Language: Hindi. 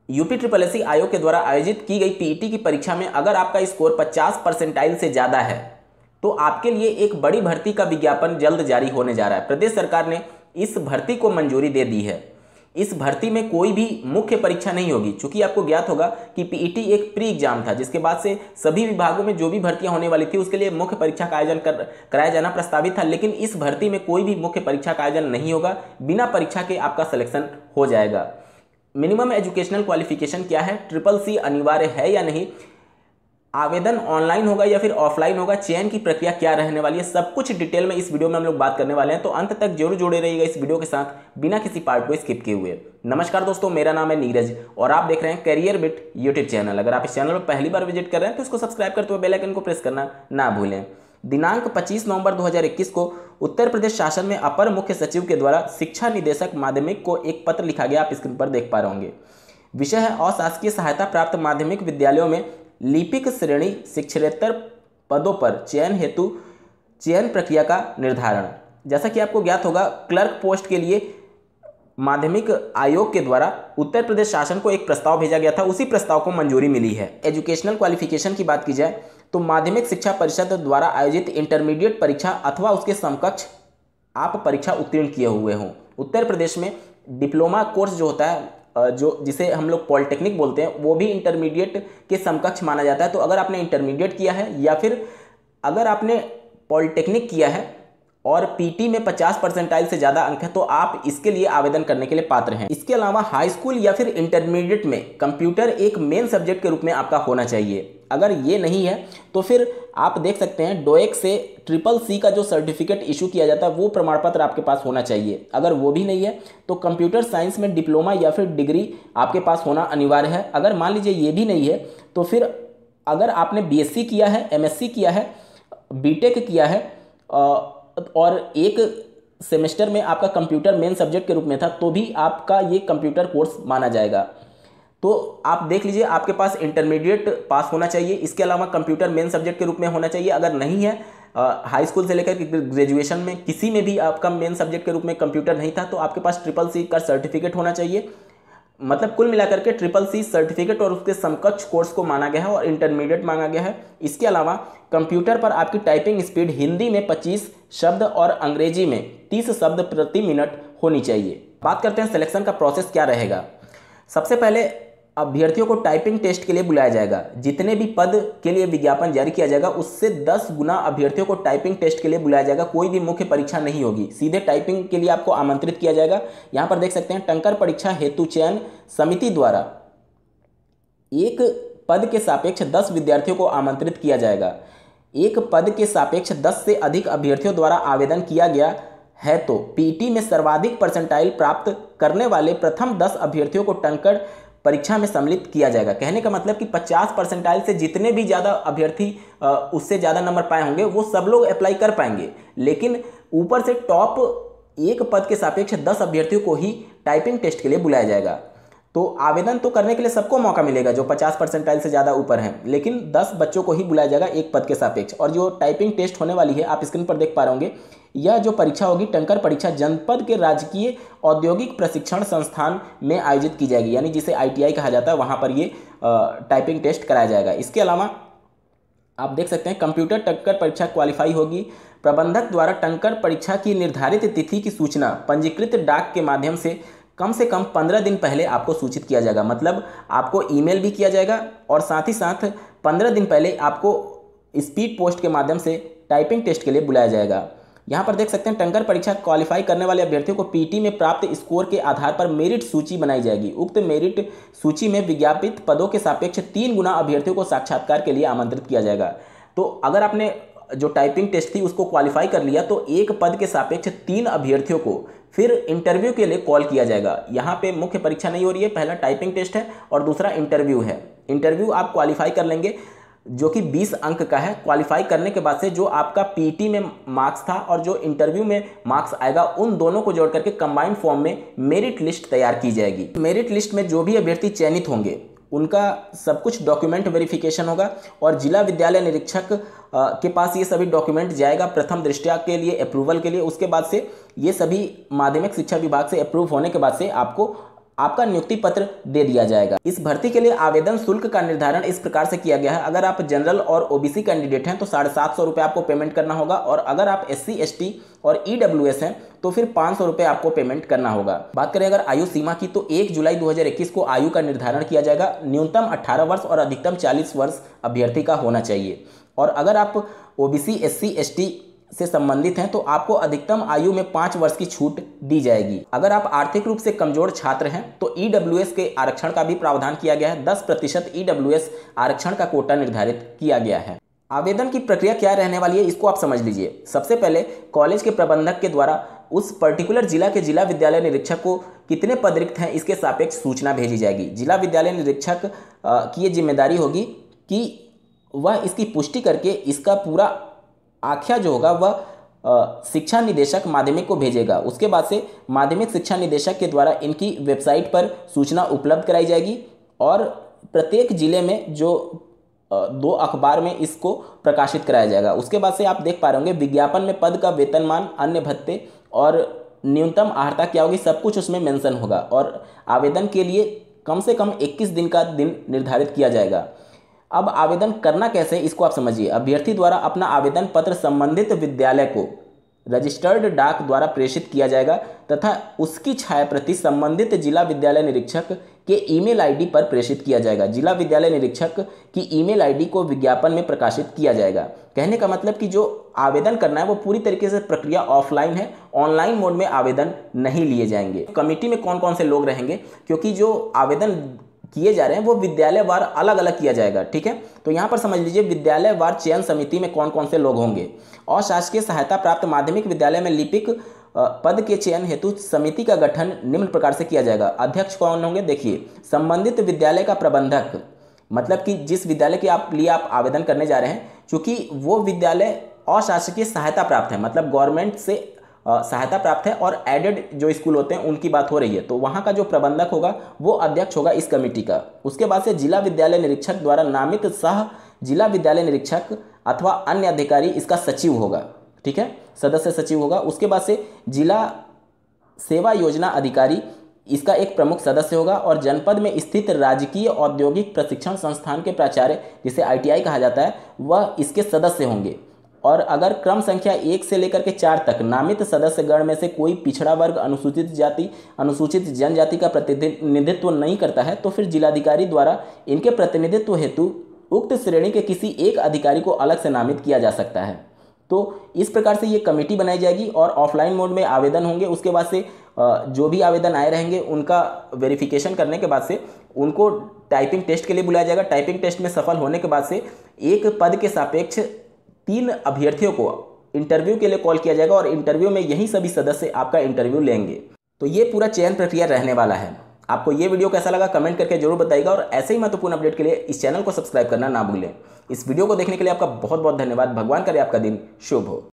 यूपी ट्रिपल एससी आयोग के द्वारा आयोजित की गई पीईटी की परीक्षा में अगर आपका स्कोर 50% से ज़्यादा है तो आपके लिए एक बड़ी भर्ती का विज्ञापन जल्द जारी होने जा रहा है। प्रदेश सरकार ने इस भर्ती को मंजूरी दे दी है। इस भर्ती में कोई भी मुख्य परीक्षा नहीं होगी। चूंकि आपको ज्ञात होगा कि पीईटी एक प्री एग्जाम था, जिसके बाद से सभी विभागों में जो भी भर्तियां होने वाली थी उसके लिए मुख्य परीक्षा का आयोजन कराया जाना प्रस्तावित था, लेकिन इस भर्ती में कोई भी मुख्य परीक्षा का आयोजन नहीं होगा। बिना परीक्षा के आपका सिलेक्शन हो जाएगा। मिनिमम एजुकेशनल क्वालिफिकेशन क्या है, ट्रिपल सी अनिवार्य है या नहीं, आवेदन ऑनलाइन होगा या फिर ऑफलाइन होगा, चयन की प्रक्रिया क्या रहने वाली है, सब कुछ डिटेल में इस वीडियो में हम लोग बात करने वाले हैं। तो अंत तक जरूर जुड़े रहिएगा इस वीडियो के साथ बिना किसी पार्ट को स्किप किए हुए। नमस्कार दोस्तों, मेरा नाम है नीरज और आप देख रहे हैं करियर बिट यूट्यूब चैनल। अगर आप इस चैनल पर पहली बार विजिट कर रहे हैं तो इसको सब्सक्राइब करते हुए बेल आइकन को प्रेस करना ना भूलें। दिनांक 25 नवंबर 2021 को उत्तर प्रदेश शासन में अपर मुख्य सचिव के द्वारा शिक्षा निदेशक माध्यमिक को एक पत्र लिखा गया, आप स्क्रीन पर देख पा रहे होंगे। विषय है अशासकीय सहायता प्राप्त माध्यमिक विद्यालयों में लिपिक श्रेणी शिक्षकेतर पदों पर चयन हेतु चयन प्रक्रिया का निर्धारण। जैसा कि आपको ज्ञात होगा, क्लर्क पोस्ट के लिए माध्यमिक आयोग के द्वारा उत्तर प्रदेश शासन को एक प्रस्ताव भेजा गया था, उसी प्रस्ताव को मंजूरी मिली है। एजुकेशनल क्वालिफिकेशन की बात की जाए तो माध्यमिक शिक्षा परिषद द्वारा आयोजित इंटरमीडिएट परीक्षा अथवा उसके समकक्ष आप परीक्षा उत्तीर्ण किए हुए हों। उत्तर प्रदेश में डिप्लोमा कोर्स जो होता है, जो जिसे हम लोग पॉलिटेक्निक बोलते हैं, वो भी इंटरमीडिएट के समकक्ष माना जाता है। तो अगर आपने इंटरमीडिएट किया है या फिर अगर आपने पॉलिटेक्निक किया है और पीटी में 50% से ज़्यादा अंक है तो आप इसके लिए आवेदन करने के लिए पात्र हैं। इसके अलावा हाई स्कूल या फिर इंटरमीडिएट में कंप्यूटर एक मेन सब्जेक्ट के रूप में आपका होना चाहिए। अगर ये नहीं है तो फिर आप देख सकते हैं डोएक से ट्रिपल सी का जो सर्टिफिकेट इशू किया जाता है वो प्रमाण पत्र आपके पास होना चाहिए। अगर वो भी नहीं है तो कंप्यूटर साइंस में डिप्लोमा या फिर डिग्री आपके पास होना अनिवार्य है। अगर मान लीजिए ये भी नहीं है तो फिर अगर आपने बीएससी किया है, एमएससी किया है, बीटेक किया है और एक सेमेस्टर में आपका कंप्यूटर मेन सब्जेक्ट के रूप में था तो भी आपका ये कंप्यूटर कोर्स माना जाएगा। तो आप देख लीजिए, आपके पास इंटरमीडिएट पास होना चाहिए, इसके अलावा कंप्यूटर मेन सब्जेक्ट के रूप में होना चाहिए। अगर नहीं है, हाई स्कूल से लेकर ग्रेजुएशन में किसी में भी आपका मेन सब्जेक्ट के रूप में कंप्यूटर नहीं था तो आपके पास ट्रिपल सी का सर्टिफिकेट होना चाहिए। मतलब कुल मिलाकर के ट्रिपल सी सर्टिफिकेट और उसके समकक्ष कोर्स को माना गया है और इंटरमीडिएट मांगा गया है। इसके अलावा कंप्यूटर पर आपकी टाइपिंग स्पीड हिंदी में 25 शब्द और अंग्रेजी में 30 शब्द प्रति मिनट होनी चाहिए। बात करते हैं सिलेक्शन का प्रोसेस क्या रहेगा। सबसे पहले अभ्यर्थियों को टाइपिंग टेस्ट के लिए बुलाया जाएगा। जितने भी पद के लिए विज्ञापन जारी किया जाएगा उससे 10 गुना अभ्यर्थियों को टाइपिंग टेस्ट के लिए बुलाया जाएगा। कोई भी मुख्य परीक्षा नहीं होगी, सीधे टाइपिंग के लिए आपको आमंत्रित किया जाएगा। यहाँ पर देख सकते हैं टंकर परीक्षा हेतु चयन समिति द्वारा एक पद के सापेक्ष 10 विद्यार्थियों को आमंत्रित किया जाएगा। एक पद के सापेक्ष 10 से अधिक अभ्यर्थियों द्वारा आवेदन किया गया है तो पीटी में सर्वाधिक परसेंटाइल प्राप्त करने वाले प्रथम 10 अभ्यर्थियों को टंकर परीक्षा में सम्मिलित किया जाएगा। कहने का मतलब कि 50% से जितने भी ज़्यादा अभ्यर्थी उससे ज़्यादा नंबर पाए होंगे वो सब लोग अप्लाई कर पाएंगे, लेकिन ऊपर से टॉप एक पद के सापेक्ष 10 अभ्यर्थियों को ही टाइपिंग टेस्ट के लिए बुलाया जाएगा। तो आवेदन तो करने के लिए सबको मौका मिलेगा जो 50% से ज़्यादा ऊपर हैं, लेकिन 10 बच्चों को ही बुलाया जाएगा एक पद के सापेक्ष। और जो टाइपिंग टेस्ट होने वाली है आप स्क्रीन पर देख पा रहे होंगे, यह जो परीक्षा होगी टंकर परीक्षा जनपद के राजकीय औद्योगिक प्रशिक्षण संस्थान में आयोजित की जाएगी, यानी जिसे आईटीआई कहा जाता है, वहाँ पर ये टाइपिंग टेस्ट कराया जाएगा। इसके अलावा आप देख सकते हैं कंप्यूटर टंकर परीक्षा क्वालिफाई होगी। प्रबंधक द्वारा टंकर परीक्षा की निर्धारित तिथि की सूचना पंजीकृत डाक के माध्यम से कम 15 दिन पहले आपको सूचित किया जाएगा। मतलब आपको ईमेल भी किया जाएगा और साथ ही साथ 15 दिन पहले आपको स्पीड पोस्ट के माध्यम से टाइपिंग टेस्ट के लिए बुलाया जाएगा। यहाँ पर देख सकते हैं टंकर परीक्षा क्वालिफाई करने वाले अभ्यर्थियों को पीटी में प्राप्त स्कोर के आधार पर मेरिट सूची बनाई जाएगी। उक्त मेरिट सूची में विज्ञापित पदों के सापेक्ष 3 गुना अभ्यर्थियों को साक्षात्कार के लिए आमंत्रित किया जाएगा। तो अगर आपने जो टाइपिंग टेस्ट थी उसको क्वालिफाई कर लिया तो एक पद के सापेक्ष 3 अभ्यर्थियों को फिर इंटरव्यू के लिए कॉल किया जाएगा। यहाँ पे मुख्य परीक्षा नहीं हो रही है, पहला टाइपिंग टेस्ट है और दूसरा इंटरव्यू है। इंटरव्यू आप क्वालिफाई कर लेंगे जो कि 20 अंक का है। क्वालिफाई करने के बाद से जो आपका पीटी में मार्क्स था और जो इंटरव्यू में मार्क्स आएगा उन दोनों को जोड़ करके कंबाइंड फॉर्म में मेरिट लिस्ट तैयार की जाएगी। मेरिट लिस्ट में जो भी अभ्यर्थी चयनित होंगे उनका सब कुछ डॉक्यूमेंट वेरिफिकेशन होगा और जिला विद्यालय निरीक्षक के पास ये सभी डॉक्यूमेंट जाएगा प्रथम दृष्टया के लिए अप्रूवल के लिए। उसके बाद से ये सभी माध्यमिक शिक्षा विभाग से अप्रूव होने के बाद से आपको आपका नियुक्ति पत्र दे दिया जाएगा। इस भर्ती के लिए आवेदन शुल्क का निर्धारण इस प्रकार से किया गया है। अगर आप जनरल और ओबीसी कैंडिडेट हैं तो 750 रुपये आपको पेमेंट करना होगा, और अगर आप SC ST और EWS हैं तो फिर 500 रुपये आपको पेमेंट करना होगा। बात करें अगर आयु सीमा की तो 1 जुलाई 2021 को आयु का निर्धारण किया जाएगा। न्यूनतम 18 वर्ष और अधिकतम 40 वर्ष अभ्यर्थी का होना चाहिए। और अगर आप OBC SC ST से संबंधित हैं तो आपको अधिकतम आयु में 5 वर्ष की छूट दी जाएगी। अगर आप आर्थिक रूप से कमजोर छात्र हैं तो EWS के आरक्षण का भी प्रावधान किया गया है। 10% EWS आरक्षण का कोटा निर्धारित किया गया है। आवेदन की प्रक्रिया क्या रहने वाली है इसको आप समझ लीजिए। सबसे पहले कॉलेज के प्रबंधक के द्वारा उस पर्टिकुलर जिला के जिला विद्यालय निरीक्षक को कितने पद रिक्त हैं इसके सापेक्ष सूचना भेजी जाएगी। जिला विद्यालय निरीक्षक की ये जिम्मेदारी होगी कि वह इसकी पुष्टि करके इसका पूरा आख्या जो होगा वह शिक्षा निदेशक माध्यमिक को भेजेगा। उसके बाद से माध्यमिक शिक्षा निदेशक के द्वारा इनकी वेबसाइट पर सूचना उपलब्ध कराई जाएगी, और प्रत्येक जिले में जो 2 अखबार में इसको प्रकाशित कराया जाएगा। उसके बाद से आप देख पा रहे होंगे विज्ञापन में पद का वेतनमान, अन्य भत्ते और न्यूनतम अर्हता क्या होगी, सब कुछ उसमें मेंशन होगा। और आवेदन के लिए कम से कम 21 दिन का दिन निर्धारित किया जाएगा। अब आवेदन करना कैसे इसको आप समझिए। अभ्यर्थी द्वारा अपना आवेदन पत्र संबंधित विद्यालय को रजिस्टर्ड डाक द्वारा प्रेषित किया जाएगा तथा उसकी छायाप्रति संबंधित जिला विद्यालय निरीक्षक के ईमेल आईडी पर प्रेषित किया जाएगा। जिला विद्यालय निरीक्षक की ईमेल आईडी को विज्ञापन में प्रकाशित किया जाएगा। कहने का मतलब कि जो आवेदन करना है वो पूरी तरीके से प्रक्रिया ऑफलाइन है, ऑनलाइन मोड में आवेदन नहीं लिए जाएंगे। कमेटी में कौन कौन से लोग रहेंगे, क्योंकि जो आवेदन किए जा रहे हैं वो विद्यालय वार अलग अलग किया जाएगा, ठीक है। तो यहाँ पर समझ लीजिए विद्यालय वार चयन समिति में कौन कौन से लोग होंगे। और शासकीय सहायता प्राप्त माध्यमिक विद्यालय में लिपिक पद के चयन हेतु समिति का गठन निम्न प्रकार से किया जाएगा। अध्यक्ष कौन होंगे, देखिए संबंधित विद्यालय का प्रबंधक, मतलब कि जिस विद्यालय के लिए आप आवेदन करने जा रहे हैं, चूंकि वो विद्यालय अशासकीय सहायता प्राप्त है, मतलब गवर्नमेंट से सहायता प्राप्त है और एडेड जो स्कूल होते हैं उनकी बात हो रही है, तो वहाँ का जो प्रबंधक होगा वो अध्यक्ष होगा इस कमेटी का। उसके बाद से जिला विद्यालय निरीक्षक द्वारा नामित सह जिला विद्यालय निरीक्षक अथवा अन्य अधिकारी इसका सचिव होगा, ठीक है, सदस्य सचिव होगा। उसके बाद से जिला सेवा योजना अधिकारी इसका एक प्रमुख सदस्य होगा, और जनपद में स्थित राजकीय औद्योगिक प्रशिक्षण संस्थान के प्राचार्य, जिसे ITI कहा जाता है, वह इसके सदस्य होंगे। और अगर क्रम संख्या 1 से लेकर के 4 तक नामित सदस्य गण में से कोई पिछड़ा वर्ग, अनुसूचित जाति, अनुसूचित जनजाति का प्रतिनिधित्व नहीं करता है तो फिर जिलाधिकारी द्वारा इनके प्रतिनिधित्व हेतु उक्त श्रेणी के किसी एक अधिकारी को अलग से नामित किया जा सकता है। तो इस प्रकार से ये कमेटी बनाई जाएगी और ऑफलाइन मोड में आवेदन होंगे। उसके बाद से जो भी आवेदन आए रहेंगे उनका वेरिफिकेशन करने के बाद से उनको टाइपिंग टेस्ट के लिए बुलाया जाएगा। टाइपिंग टेस्ट में सफल होने के बाद से एक पद के सापेक्ष 3 अभ्यर्थियों को इंटरव्यू के लिए कॉल किया जाएगा, और इंटरव्यू में यही सभी सदस्य आपका इंटरव्यू लेंगे। तो ये पूरा चयन प्रक्रिया रहने वाला है। आपको ये वीडियो कैसा लगा कमेंट करके जरूर बताइएगा, और ऐसे ही महत्वपूर्ण अपडेट के लिए इस चैनल को सब्सक्राइब करना ना भूलें। इस वीडियो को देखने के लिए आपका बहुत बहुत धन्यवाद। भगवान करे आपका दिन शुभ हो।